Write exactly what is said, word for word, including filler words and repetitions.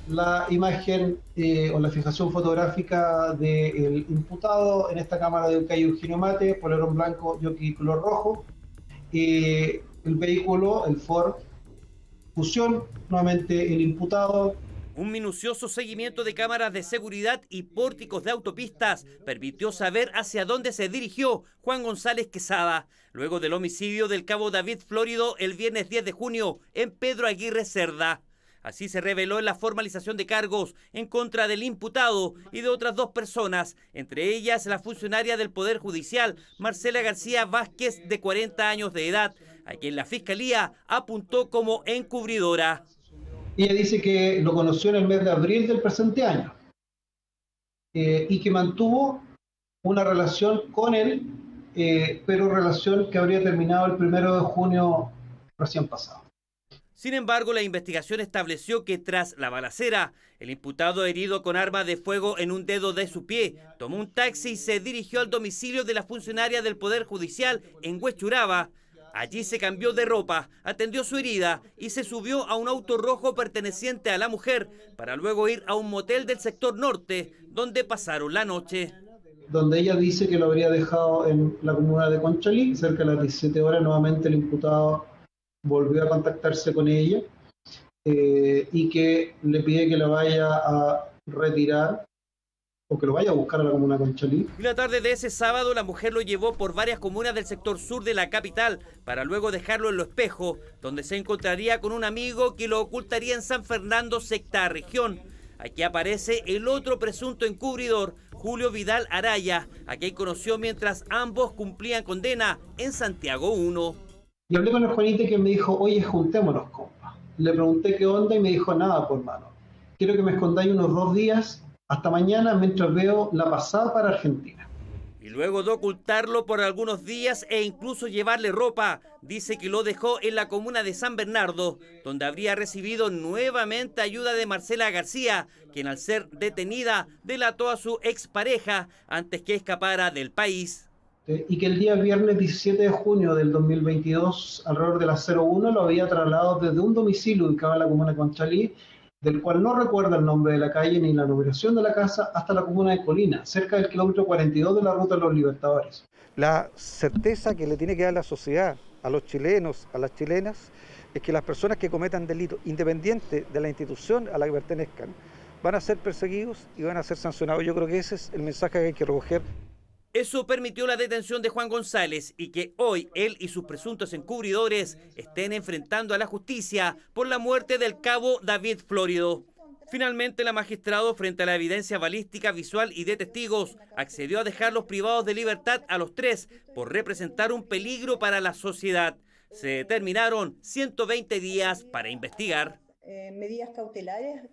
la imagen eh, o la fijación fotográfica del imputado en esta cámara de calle Eugenio Mate, polerón blanco, jockey color rojo. Eh, el vehículo, el Ford Fusión, nuevamente el imputado. Un minucioso seguimiento de cámaras de seguridad y pórticos de autopistas permitió saber hacia dónde se dirigió Juan González Quesada, luego del homicidio del cabo David Flórido el viernes diez de junio en Pedro Aguirre Cerda. Así se reveló en la formalización de cargos en contra del imputado y de otras dos personas, entre ellas la funcionaria del Poder Judicial, Marcela García Vázquez, de cuarenta años de edad, a quien la Fiscalía apuntó como encubridora. Ella dice que lo conoció en el mes de abril del presente año eh, y que mantuvo una relación con él, eh, pero relación que habría terminado el primero de junio recién pasado. Sin embargo, la investigación estableció que tras la balacera, el imputado herido con arma de fuego en un dedo de su pie tomó un taxi y se dirigió al domicilio de la funcionaria del Poder Judicial en Huechuraba. Allí se cambió de ropa, atendió su herida y se subió a un auto rojo perteneciente a la mujer para luego ir a un motel del sector norte, donde pasaron la noche. Donde ella dice que lo habría dejado en la comuna de Conchalí, cerca de las diecisiete horas, nuevamente el imputado volvió a contactarse con ella eh, y que le pide que la vaya a retirar o que lo vaya a buscar a la comuna de Conchalí. Y la tarde de ese sábado la mujer lo llevó por varias comunas del sector sur de la capital para luego dejarlo en Lo Espejo, donde se encontraría con un amigo que lo ocultaría en San Fernando, sexta región. Aquí aparece el otro presunto encubridor, Julio Vidal Araya, a quien conoció mientras ambos cumplían condena en Santiago uno. Y hablé con el Juanito que me dijo, oye, juntémonos, compa. Le pregunté qué onda y me dijo, nada, por mano. Quiero que me escondáis unos dos días hasta mañana mientras veo la pasada para Argentina. Y luego de ocultarlo por algunos días e incluso llevarle ropa, dice que lo dejó en la comuna de San Bernardo, donde habría recibido nuevamente ayuda de Marcela García, quien al ser detenida delató a su expareja antes que escapara del país. Y que el día viernes diecisiete de junio del dos mil veintidós, alrededor de las cero uno, lo había trasladado desde un domicilio ubicado en la comuna de Conchalí, del cual no recuerda el nombre de la calle ni la numeración de la casa, hasta la comuna de Colina, cerca del kilómetro cuarenta y dos de la ruta de los Libertadores. La certeza que le tiene que dar la sociedad a los chilenos, a las chilenas, es que las personas que cometan delitos, independiente de la institución a la que pertenezcan, van a ser perseguidos y van a ser sancionados. Yo creo que ese es el mensaje que hay que recoger. Eso permitió la detención de Juan González y que hoy él y sus presuntos encubridores estén enfrentando a la justicia por la muerte del cabo David Flórido. Finalmente, la magistrado, frente a la evidencia balística, visual y de testigos, accedió a dejarlos privados de libertad a los tres por representar un peligro para la sociedad. Se determinaron ciento veinte días para investigar. Eh, medidas cautelares